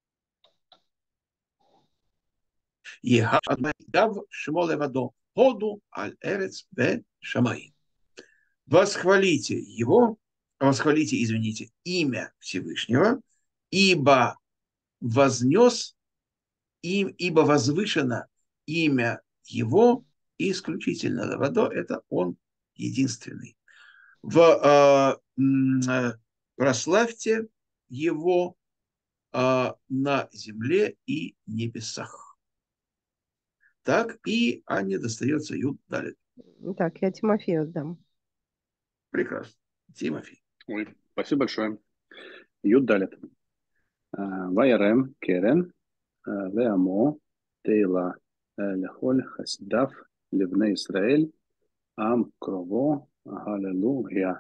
Егав Шимолевадо Ходу Аль Эрец Бе Шамай. Восхвалите его, восхвалите, извините, имя Всевышнего, ибо вознес им, ибо возвышено имя его исключительно. Левадо – это он единственный. Прославьте его на земле и небесах. Так, и Анне достается Юд Далит. Так, я Тимофею отдам. Прекрасно. Тимофей. Ой, спасибо большое. Юд далит. Вайрем керен леамо тейла лехоль хасидав левне Исраэль ам крово галилуя.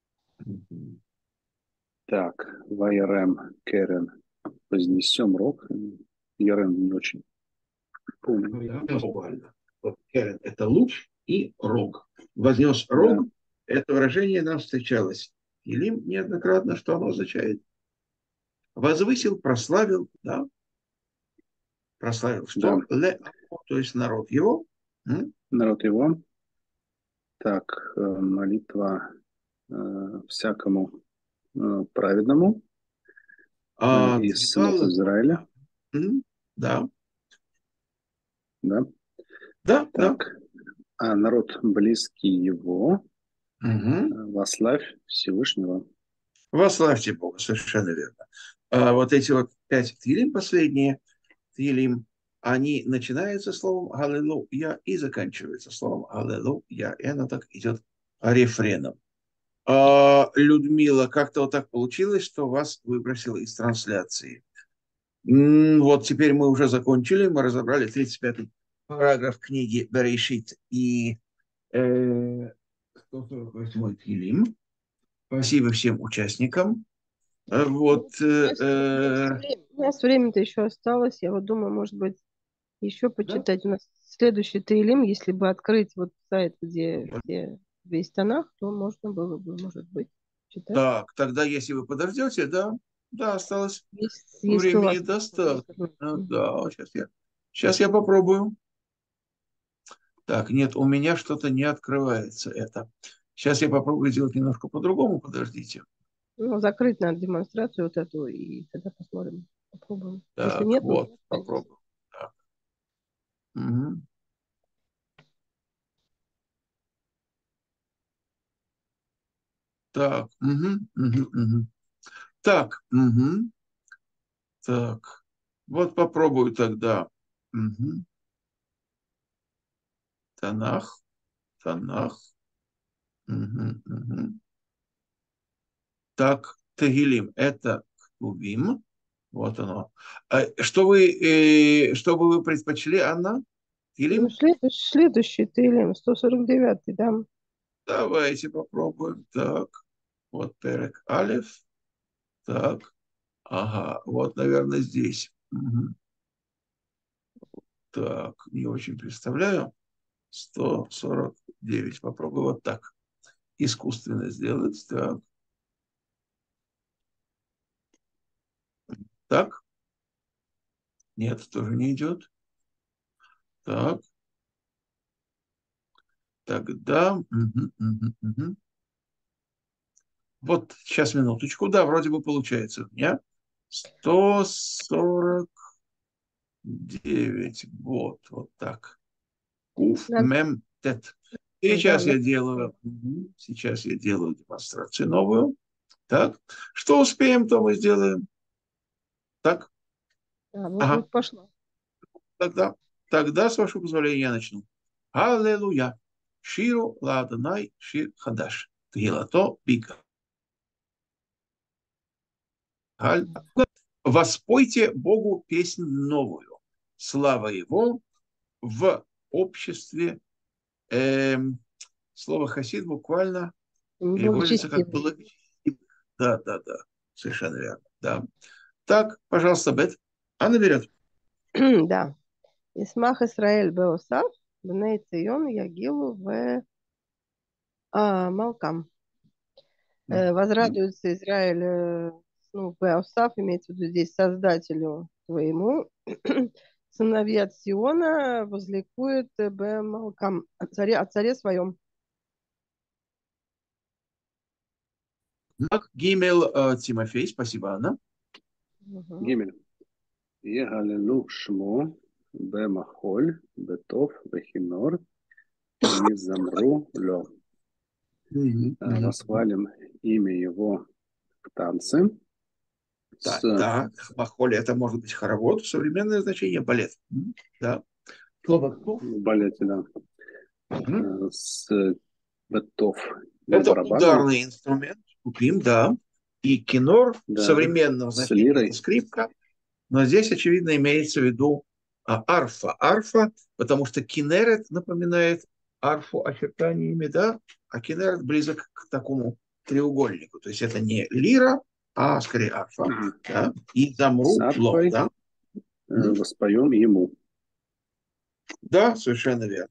Так, Вайрем керен. Вознесем рог. Ярем не очень помню. Буквально. Вот керен – это луч и рог. Вознес Да, рог. Это выражение нам встречалось. Илим неоднократно, что оно означает? Возвысил, прославил, да, прославил да. что? То есть народ его. Народ его. Так, молитва всякому праведному из сынов Двигал, Израиля. да, Да. да, да. Так, а народ близкий его, Угу. вославь Всевышнего. Вославьте Бога, совершенно верно. Вот эти вот 5 тилим, последние тилим, они начинаются словом «Аллилуйя» и заканчиваются словом «Аллилуйя». И оно так идет рефреном. Людмила, как-то вот так получилось, что вас выбросило из трансляции. Вот теперь мы уже закончили, мы разобрали 35-й параграф книги Берешит и 148-й Тилим. Спасибо всем участникам. Вот, У нас время-то еще осталось. Я вот думаю, может быть, еще да? почитать. У нас следующий Таилим, если бы открыть вот сайт, где все весь тонах, то можно было бы, может быть, читать. Так, тогда если вы подождете, да, да, осталось Если у времени вас... достаточно. Да, сейчас я попробую. Так, нет, у меня что-то не открывается это. Сейчас я попробую сделать немножко по-другому, подождите. Ну, закрыть надо демонстрацию вот эту, и тогда посмотрим, попробуем. Если Так, нет, то вот, останется. попробую. Так. Мгм. Так, Так, так. Вот попробую тогда. Мгм. Танах, Танах. Мгм. Так, Тегилим – это Ктувим. Вот оно. Что бы вы предпочли, Анна? Ну, Тилим? следующий Таилим, 149-й, да. Давайте попробуем. Так, вот Перек Алиф. Так, ага, вот, наверное, здесь. Мгм. Так, не очень представляю. 149. Попробую вот так. Искусственно сделать. Так, так. Нет, тоже не идет. Так, тогда. Вот сейчас, минуточку. Да, вроде бы получается у меня 149. Вот так. Уф, Надо, мем, тет. да, Сейчас я делаю, сейчас я делаю демонстрацию новую. Так, что успеем, то мы сделаем. Так, ага, вот пошло. тогда, с вашего позволения, я начну. Аллилуйя. Ширу ладанай шир хадаш. Тгилато бика. Воспойте Богу песнь новую. Слава Его в обществе. Слово хасид буквально переводится как Благочестивый. благочестивый. Да, да, да. Совершенно верно. Да. Так, пожалуйста, Бет. Анна берет. Да. Исмах Исраэль Беосав, Бней Цион, Ягилу в Малкам. Возрадуется Израиль, ну, Беосав, имеется в виду здесь создателю своему. Сыновья от Сиона возликует Б Малкам, о царе своем. Так, Гимел Тимофей. Спасибо, Анна. Угу. ג' יהללו שמו במחול, בטוף, בכינור, יזמרו לו. Мгм, мгм. Восхвалим имя его в танце Да, с да. Махоли это может быть хоровод. Современное значение балет. Да. Слово «туф». балете, да, Мгм. с бетов Это барабаном, ударный инструмент. Купим, да. И кинор в да, современном с значении это лирой. скрипка. Но здесь, очевидно, имеется в виду арфа. Арфа, потому что кинерет напоминает арфу очертаниями, да, а кинерет близок к такому треугольнику. То есть это не лира, а скорее арфа. Ага. Да? И С замру ло, арфой да? воспоем ему. Да, совершенно верно.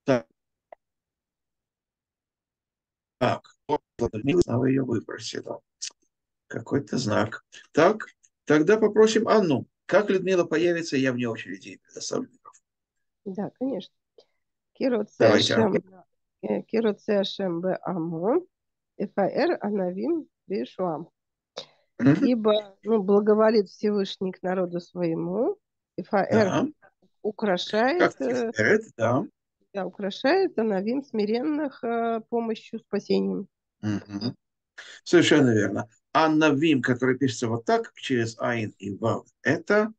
Так, вот, снова ее выбросила. Какой-то знак. Так, тогда попросим Анну. Как Людмила появится, я вне очереди ей предоставлю. Да, конечно. Кирот Давайте, Анна. Цешем Б Амон, Эфаэр Анавим Бешуам. Мгм. Ибо благоволит Всевышний к народу своему, Ифаэр Да. украшает, Как Тиферет, да. да, украшает Анавим смиренных помощью, спасением. Мгм. Совершенно верно. А Навим, который пишется вот так, через Айн и Вав, это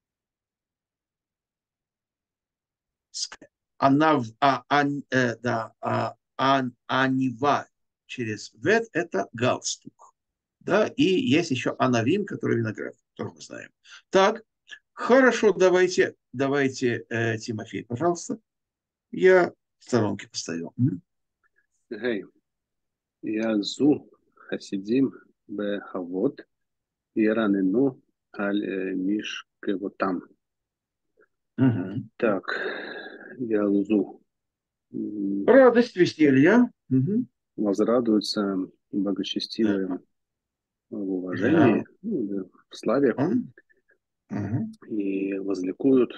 Анав, да, Анива через Вет, это галстук. Да, и есть еще Анавим, который виноград, который мы знаем. Так, хорошо, давайте, Тимофей, пожалуйста. Я в сторонке поставил. Гей. יעזו חסידים בכבוד, ירננו על משכבותם. Мгм. Так, Ялзу Радость, веселье. Мгм. возрадуются Да. благочестивые в Да. уважении, ну, в славе, Мгм. и возликуют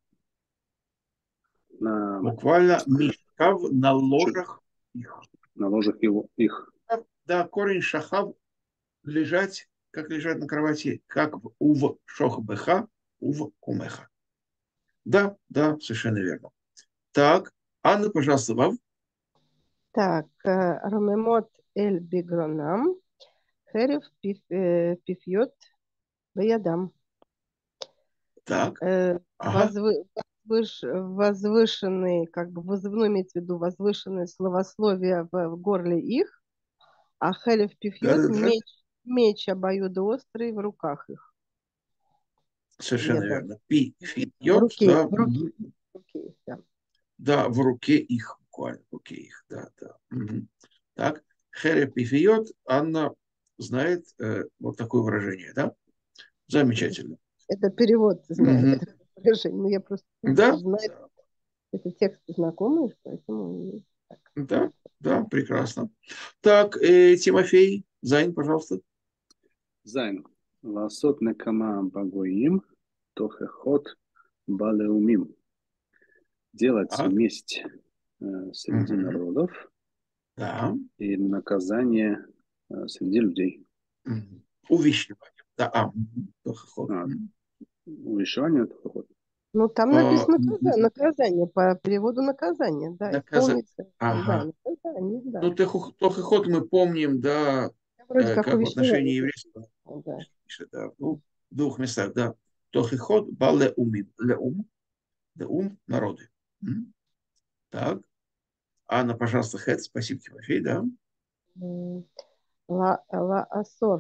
на, Буквально мишкав на чу- ложах их. на ложах его, их. Да, корень шахав лежать, как лежать на кровати, как в ув шохбеха, ув кумеха. Да, да, совершенно верно. Так, Анна, пожалуйста, вам. Так, Ромемот Эль Бигронам, Херев Пифьет Баядам. Так, ага, Возвышенные, как бы, ну, имеется в виду возвышенные словословия в горле их, а Хелев да, Пифьет да, да, меч обоюдоострый в руках их. совершенно Баядам. верно. Пи, фи, йод, да, В руке их, да. да, в руке их, буквально, в руке их, да, да. Так, хереп и фиот, Анна знает вот такое выражение, да? Замечательно. Это перевод знает, Мгм. это выражение. Но я просто Да, знаю, это текст знакомый, поэтому так. да, да, прекрасно. Так, Тимофей, Зайн, пожалуйста. Зайн. Ласот некама багоим, тохехот балеумим. Делать Так, месть среди мгм. народов Да, и наказание среди людей. Увещевание. Да, тохохот. А, увещевание это хохот. Ну, там написано наказание, по переводу наказание, да, Наказание. исполнить, да, Ага. наказание, Ну, да. тохохот мы помним, да, Вроде как как в отношении увещевание, еврейского. да. Да, ну, в двух местах, да. Тохохот бал леумим. Леум народы. Так. Анна, пожалуйста, Хэт, спасибо, Тимофей, да. Ла асор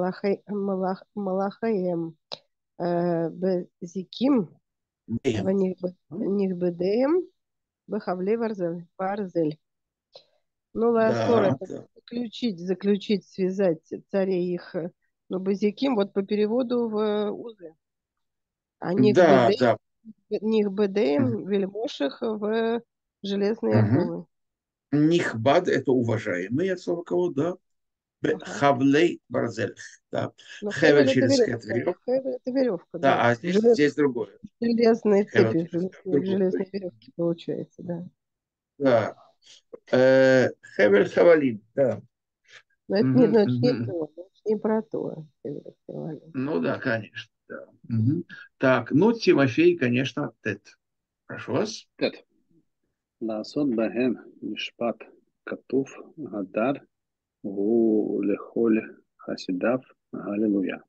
малахаем безиким Беем. них бедеем бехавле барзель. Ну, ла асор Да, это да. заключить, связать царей их, ну, безиким, вот по переводу в узы. А Да, да. них Мгм. бедеем вельмоших в железные Мгм. оковы. Нихбад– это уважаемый от слова кого, да. Ага. Хавлей барзель. Да. Но Хевель хевель это через хэт веревка. веревка. Хевель это веревка, Да, да. а здесь другое. Железные Хевель цепи, через хэт другое. железные веревки получается, да. Да. Хевель хавалим. Да. Но это не, Мгм, но это не мгм. то, это не про то. Хевель это. Ну да, конечно. Да. Мгм. Так, ну, Тимофей, конечно, Тет. Прошу вас. Тет. Ласот бахем мишпат катув гадар гу лехоль хасидав галилуя.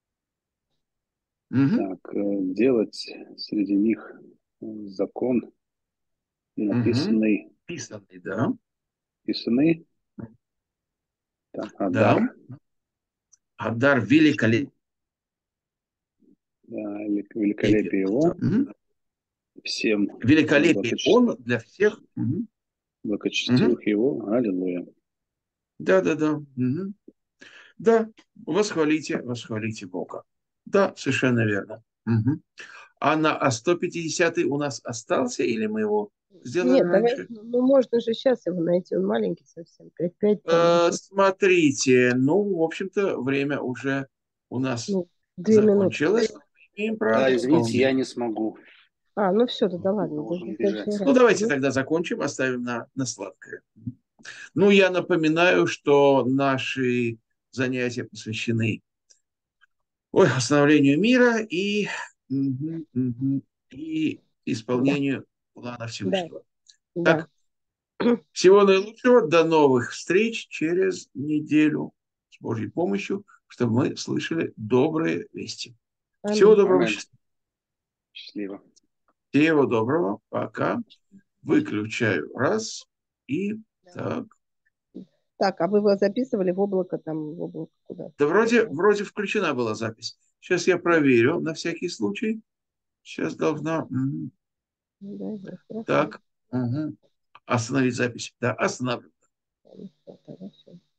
Мгм, Так, делать среди них закон, мгм. написанный, Писанный, да. писанный, так, Да. Адар, Адар великолепие великолепие просто. его, всем Великолепие он для всех. Мгм, мгм. благочестивых его, аллилуйя. Да, да, да. Мгм. Да, восхвалите Бога. Да, совершенно верно. Мгм. А 150-й у нас остался или мы его сделали Нет, давай, раньше? ну можно же сейчас его найти, он маленький совсем, 5 там написано. Смотрите, ну, в общем-то, время уже у нас Ну, 2 минуты. закончилось. Мы имеем право Да, извините, я дополнить. не смогу. Ну все, тогда ладно, Должен в следующий бежать. Ну, раз. давайте Мгм. тогда закончим, оставим на сладкое. Ну, я напоминаю, что наши занятия посвящены восстановлению мира и Да, исполнению плана да, Всевышнего. да. Так, всего наилучшего, до новых встреч через неделю с Божьей помощью, чтобы мы слышали добрые вести. Всего Аминь. доброго, Амен. Счастливо. всего доброго, пока. Выключаю раз и Да. так. Так, а вы его записывали в облако, там, в облако куда-то? Да вроде включена была запись. Сейчас я проверю на всякий случай. Сейчас должна. Да, да, хорошо. Так. Остановить запись. Да, останавливаю. Тогда всё.